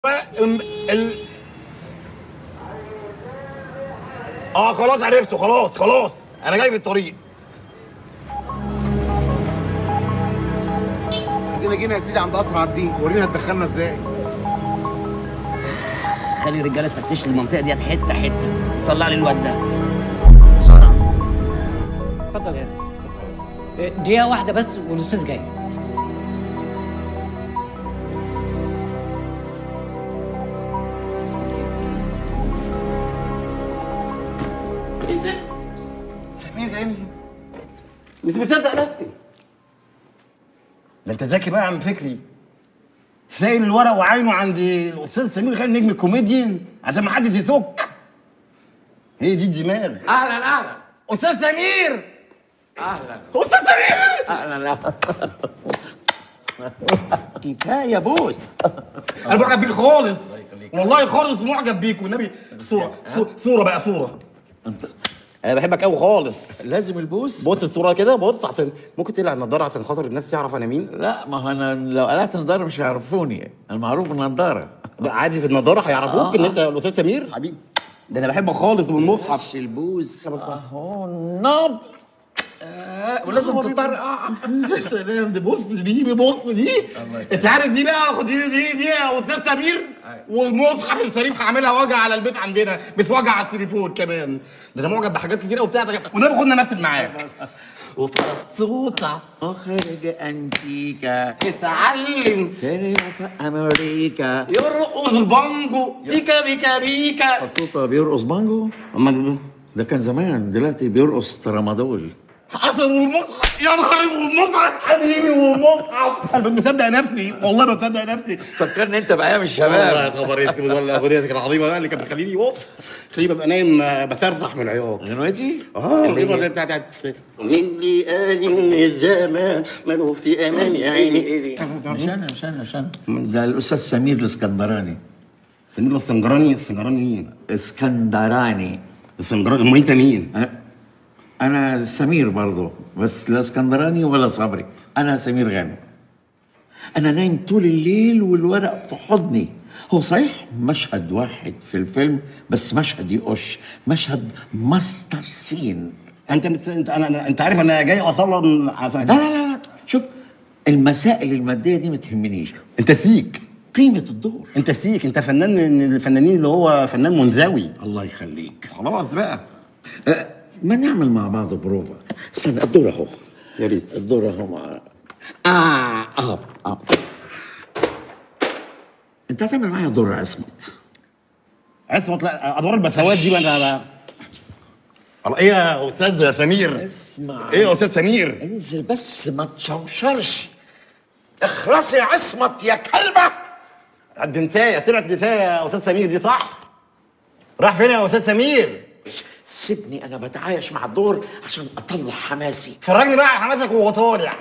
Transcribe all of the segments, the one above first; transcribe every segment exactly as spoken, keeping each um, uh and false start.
ال... ال... اه خلاص عرفته. خلاص خلاص انا جاي في الطريق. ادينا جينا يا سيدي عند قصر عابدين، ورينا هتدخلنا ازاي. خلي الرجاله تفتش لي المنطقه ديت حته حته وطلع لي الواد ده بسرعه. اتفضل يا اتفضل. دقيقه واحده بس والاستاذ جاي. ايه ده؟ سمير غانم؟ مش مصدق نفسي. ده انت ذكي بقى يا عم فكري. سايل الورق وعينه عند الاستاذ سمير غانم نجم الكوميديان عشان ما حدش يسك. هي دي الدماغ. اهلا اهلا استاذ سمير. اهلا استاذ سمير. اهلا كفايه بوس. انا معجب بيك خالص والله، خالص معجب بيك والنبي. صوره صوره بقى صوره. انت انا بحبك قوي خالص. لازم البوس. بص الصوره كده، بص عشان ممكن تقلع النضاره عشان خاطر الناس تعرف انا مين. لا ما هو انا لو قلعت النضاره مش هيعرفوني، انا معروف بالنضاره. عادي في النضاره هيعرفوك آه. ان انت الاستاذ سمير حبيبي. ده انا بحبك خالص والمصحف. مش البوس اهو النب آه. ولازم تطرقع. يا سلام، دي بص دي بص دي انت عارف دي بقى. خد دي دي دي يا استاذ سمير. والمصحف الشريف هعملها وجع على البيت عندنا، بس وجع على التليفون كمان. ده انا معجب بحاجات كتيره وبتاع. والنبي خدنا نمثل معاك. وفرصوطة اخرج انتيكا اتعلم سينما في امريكا يرقص بانجو بيكا بيكا بيكا. فطوطه بيرقص بانجو. امال ده كان زمان، دلوقتي بيرقص ترامادول. حسن والمصحف. يا نهار والمصحف حبيبي والمصحف. انا مصدق نفسي والله، ما مصدق نفسي. فكرني انت بايام والله الشباب. يا خبريتك والله، اغنيتك العظيمه اللي كانت بتخليني بص خليني ببقى نايم بترزح من العياط. غنوتي؟ اه اللي الغنوه هي بتاعت مين لي قال من الزمان ماله في امان يا عيني. مش انا مش انا مش انا ده الاستاذ سمير الاسكندراني. سمير الاسكندراني. الاسكندراني مين؟ اسكندراني. الاسكندراني. امال انت مين؟ انا سمير برضه، بس لا اسكندراني ولا صبري، انا سمير غانم. انا نايم طول الليل والورق في حضني. هو صحيح مشهد واحد في الفيلم، بس مشهد يقش، مشهد ماستر سين. انت مس... انت انا أنا- انت عارف انا جاي اصلا عشان لا لا لا لا شوف، المسائل الماديه دي ما تهمنيش، انت سيك. قيمه الدور. انت سيك، انت فنان من الفنانين اللي هو فنان منزوي. الله يخليك. خلاص بقى. أه ما نعمل مع بعض بروفا. استنى الدور اهو. يا ريت. الدور اهو مع اه اه اه انت هتعمل معايا دور عصمت. عصمت؟ لا، ادوار البثوات دي بقى انا. الله، ايه يا استاذ سمير؟ اسمع، ايه يا استاذ سمير؟ انزل بس ما تشوشرش. اخرسي يا عصمت يا كلبه. الدنتايه طلعت دنتايه يا استاذ سمير دي صح؟ راح فين يا استاذ سمير؟ سيبني انا بتعايش مع الدور عشان اطلع حماسي. فرجني بقى على حماسك وهو طالع.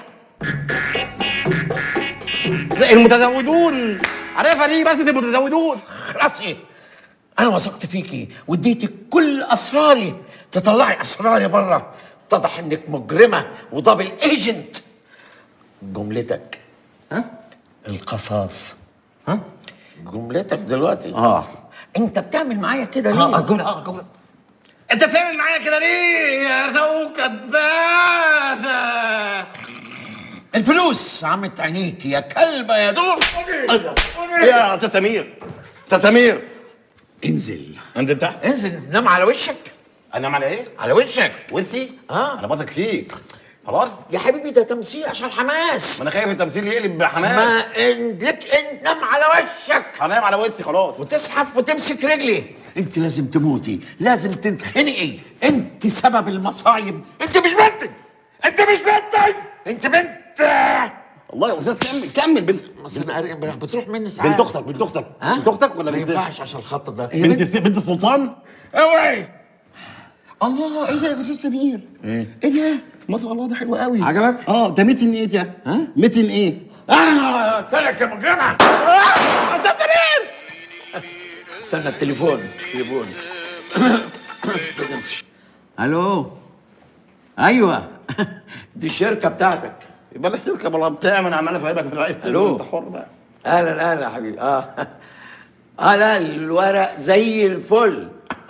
زي المتزودون، عارفها دي بس المتزودون. اخرسي، انا وثقت فيكي واديتك كل اسراري، تطلعي اسراري بره. اتضح انك مجرمه ودبل ايجنت. جملتك ها؟ القصاص. ها؟ جملتك دلوقتي اه انت بتعمل معايا كده ليه؟ اه الجمله اه الجمله. انت بتعمل معايا كده ليه يا ذو كباسه؟ الفلوس عمت عينيك يا كلبه يا دور. ايه يا استاذ سمير؟ استاذ سمير انزل انت تحت. انزل نام على وشك. انام على ايه؟ على وشك. وسي؟ اه انا بثق فيك. خلاص؟ يا حبيبي ده تمثيل عشان حماس. ما انا خايف التمثيل يقلب ما بحماس. إن- لك انت نام على وشك هنام على وسي خلاص. وتزحف وتمسك رجلي. انت لازم تموتي، لازم تتخنقي، انت سبب المصايب. انت مش بنتي، انت مش بنتي، انت بنت. والله يا استاذ كمل كمل. بنت بس انا قاري- بتروح مني ساعات. بنت اختك بنت اختك ها؟ بنت اختك ولا ما بنت ينفعش عشان الخط ده. هي بنت بنت السلطان؟ اوعي. الله، ايه ده يا استاذ سمير؟ ايه؟ ايه ده؟ ما شاء الله ده حلو قوي. عجبك؟ اه ده متن ايه ده؟ ها؟ متن ايه؟ انا قلت لك يا مجرمه. آه، استاذ سمير. استنى التليفون تليفون. الو ايوه دي الشركه بتاعتك. بلاش تركب ولا بتاع، ما انا عمال افهمك. انت عايز ألو. انت حر بقى. اهلا اهلا يا حبيبي. اه اه لا الورق زي الفل.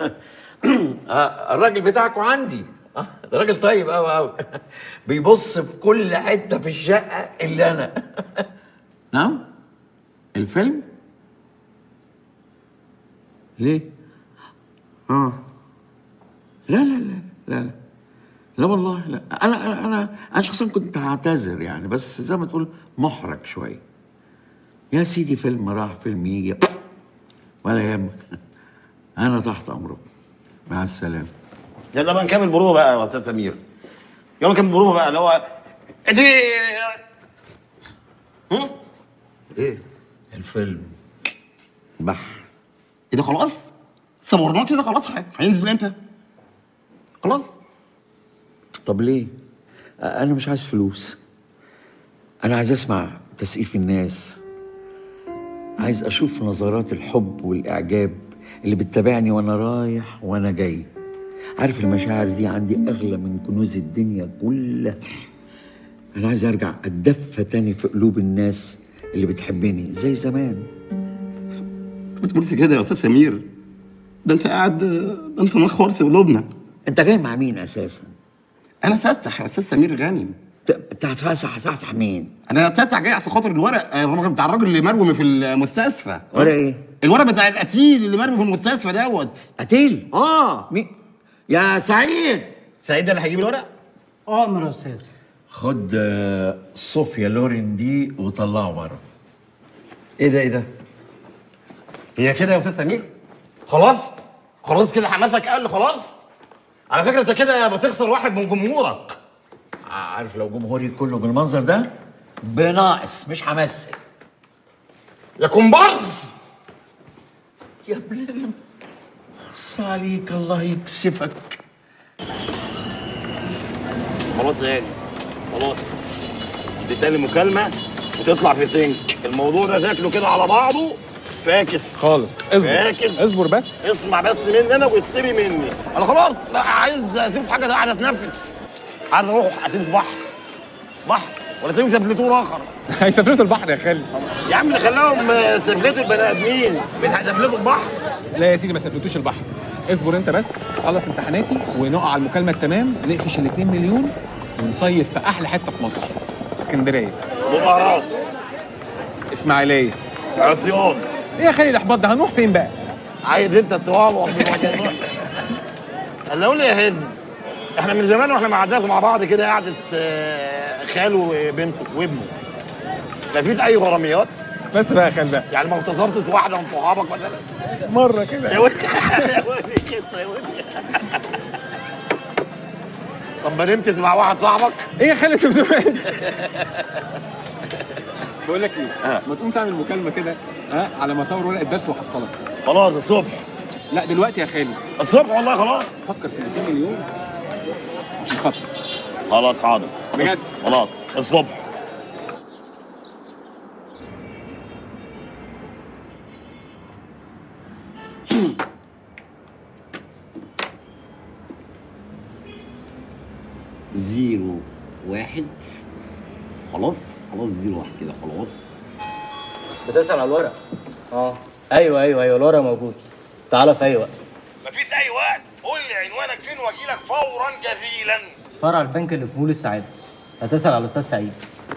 آه الراجل بتاعكم عندي، آه ده راجل طيب قوي قوي. بيبص في كل حته في الشقه الا انا. نعم؟ الفيلم؟ ليه؟ اه لا لا لا لا لا لا والله لا. انا انا انا انا شخصيا كنت هعتذر يعني، بس زي ما تقول محرج شويه. يا سيدي فيلم راح فيلم يجي ولا يهمك. انا تحت امرك. مع السلامه. يلا بقى نكمل بروفه بقى يا استاذ سمير. يلا نكمل بروفه بقى اللي هو دي. هم؟ ايه؟ الفيلم بح. ايه ده خلاص؟ صورناه كده خلاص. هينزل امتى؟ خلاص. طب ليه؟ انا مش عايز فلوس. انا عايز اسمع تسقيف الناس، عايز اشوف نظرات الحب والاعجاب اللي بتتابعني وانا رايح وانا جاي. عارف المشاعر دي عندي اغلى من كنوز الدنيا كلها. انا عايز ارجع اتدفى تاني في قلوب الناس اللي بتحبني زي زمان. ما تقولش كده يا استاذ سمير، ده انت قاعد، ده انت نخور في قلوبنا. انت جاي مع مين اساسا؟ انا ساتح يا استاذ سمير غانم. انت هتفسح هتفسح مين؟ انا ساتح جاي عشان خاطر الورق الورق بتاع الراجل اللي مرمي في المستشفى. ورق ايه؟ الورق بتاع القتيل اللي مرمي في المستشفى دوت. قتيل؟ اه مين؟ يا سعيد. سعيد ده اللي هيجيب الورق؟ امر يا استاذ. خد صوفيا لورين دي وطلعه بره. ايه ده ايه ده؟ هي كده يا استاذ سمير؟ خلاص؟ خلاص كده حماسك قل خلاص؟ على فكره انت كده بتخسر واحد من جمهورك. عارف لو جمهوري كله بالمنظر ده بناقص مش همثل. يا كومبارس يا ابن خص عليك الله يكسفك. خلاص يعني خلاص دي تاني مكالمه وتطلع في سنك. الموضوع ده شكله كده على بعضه فاكس خالص. اصبر فاكس. اصبر بس اسمع بس مني انا واستري مني. انا خلاص بقى عايز اسيب حاجه قاعد اتنفس. عايز اروح اسيب في بحر بحر ولا اسيب سفلتور اخر. هيسافروا البحر يا خالد. يا عم خلاهم سفلتوا البني ادمين بيسافلتوا البحر. لا يا سيدي ما سافرتوش البحر. اصبر انت بس خلص امتحاناتي ونقع على المكالمه التمام، نقفش ال اتنين مليون ونصيف في احلى حته في مصر. اسكندريه، بهارات، اسماعيليه، عصيان. ايه يا خالد الاحباط ده؟ هنروح فين بقى؟ عايز انت الطوال اللي اقول يا هادي، احنا من زمان واحنا ما قعدناش مع بعض كده قعده خاله وبنته وابنه. ما فيش اي غراميات بس بقى يا خالد بقى. يعني ما اغتصبتش واحده من صحابك مثلا؟ مره كده يا ولد يا ولد كده يا ولد. طب ما نمتش مع واحد صاحبك؟ ايه يا خالد انت بتقول ايه؟ بقول لك ايه؟ ما تقوم تعمل مكالمه كده ها على ما اصور ورقه درس واحصلك. خلاص الصبح. لا دلوقتي يا خالد. الصبح والله خلاص. فكر في اتنين مليون عشان خاطرك. خلاص حاضر بجد؟ خلاص الصبح. زيرو واحد. خلاص خلاص زيرو واحد كده خلاص. بتسأل على الورق؟ اه ايوه ايوه ايوه الورق موجود. تعالى في اي وقت. مفيش اي وقت. قول لي عنوانك فين واجيلك فورا جزيلا. فرع البنك اللي في مول السعاده. هتسأل على الاستاذ سعيد.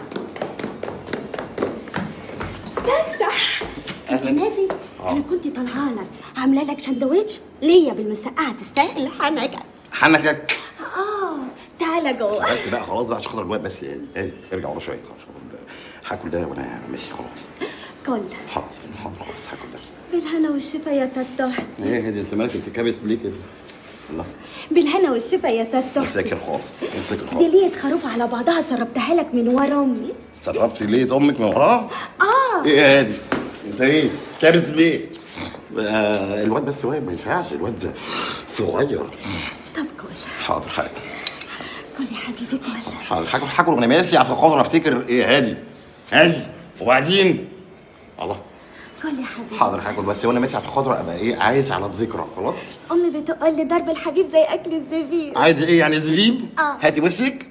تفتح انت ناسي؟ انا كنت طالعه لك عامله لك سندوتش ليا بالمسقعه تستاهل حنكك. حنكك؟ اه تعالى جوه. بس بقى خلاص بقى عشان خاطر الوقت بس. يعني ايه ارجع ورا شويه. هاكل ده وانا ماشي خلاص. كل حاضر حاضر خلاص هاكل ده. بالهنا والشفا يا تتحت. ايه هدي انت مالك بتتكبس ليه كده؟ الله. بالهنا والشفا يا تتحت. مساكر خالص مساكر خالص. دي ليه خروف على بعضها سربتها لك من ورا امي. سربت ليه امك من وراها؟ اه ايه يا هادي؟ انت ايه؟ كابس ليه؟ آه الواد بس واقف ما ينفعش الواد صغير. طب كل. حاضر حاضر. كل يا حبيبي كل. حاضر هاكل هاكل وانا ماشي عشان خاطر افتكر ايه هادي؟ هادي وبعدين الله. كل يا حبيبي. حاضر هاكل بس وانا ماشي عشان خاطر ابقى ايه عايش على الذكرى خلاص؟ امي بتقول لي ضرب الحبيب زي اكل الزبيب. عايز ايه يعني زبيب؟ اه هاتي وشك.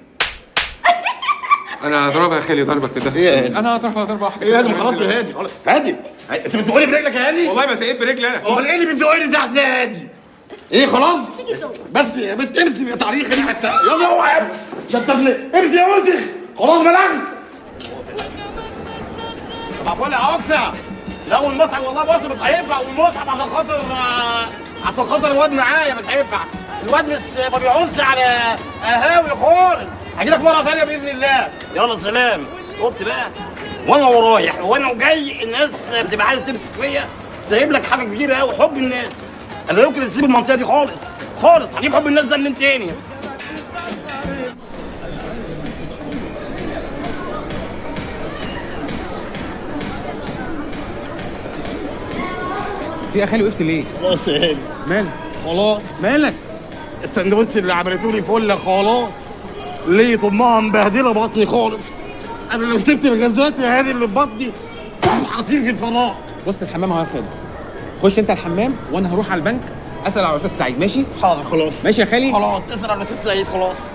انا هضربها يا خالي ضربه كده. ايه يا هادي؟ انا هضربها ضربه واحده. ايه هادي خلاص يا هادي خلاص هادي انت بتزقني برجلك يا هادي؟ والله ما سقيت برجلي انا. امال ايه اللي بتزقني تحت يا هادي؟ ايه خلاص؟ بس بس امسك يا تعريخ هنا حتى يلا اوعى يا ابني ده انت امسك يا وسخ خلاص بلغت. طب فل يا عكسه لا المصحف والله بص مش هينفع والمصحف عشان خاطر عشان خاطر الواد معايا مش هينفع. الواد مش ما بيعونش على قهاوي خالص. هجي لك مره ثانيه باذن الله. يلا سلام. شفت بقى وانا ورايح وانا جاي الناس بتبقى عايزه تمسك فيا سايب لك حاجه كبيره قوي حب الناس. انا لا يمكن اسيب المنطقه دي خالص خالص. هجيب حب الناس ده منين تاني؟ في يا خالي وقفت ليه؟ خلاص يا هادي. مالك؟ خلاص مالك؟ السندوتش اللي عملته لي فله خلاص. ليه طمها مبهدله بطني خالص. انا لو سبت الغازات يا هادي اللي في بطني هطير في الفضاء. بص الحمام اهو يا خالد. خش انت الحمام وانا هروح على البنك اسال على الاستاذ سعيد. ماشي؟ حاضر خلاص. ماشي يا خالي؟ خلاص اسال على الاستاذ سعيد خلاص.